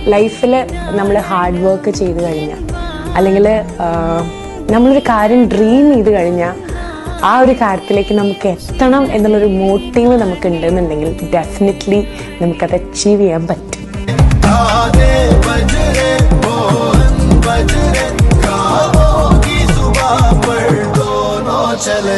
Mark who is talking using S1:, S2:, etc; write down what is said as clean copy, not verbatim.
S1: ലൈഫിൽ നമ്മൾ hard work ചെയ്ത് കഴിഞ്ഞാൽ അല്ലെങ്കിൽ നമ്മളൊരു കാര്യം ഡ്രീം ചെയ്ത് കഴിഞ്ഞാൽ ആ ഒരു കാര്യത്തിലേക്ക് നമുക്ക് എത്തണം എന്നുള്ളൊരു മോട്ടീവ് നമുക്ക് ഉണ്ടെന്നുണ്ടെങ്കിൽ ഡെഫിനറ്റ്ലി നമുക്കത് അച്ചീവ് ചെയ്യാൻ പറ്റും.
S2: चले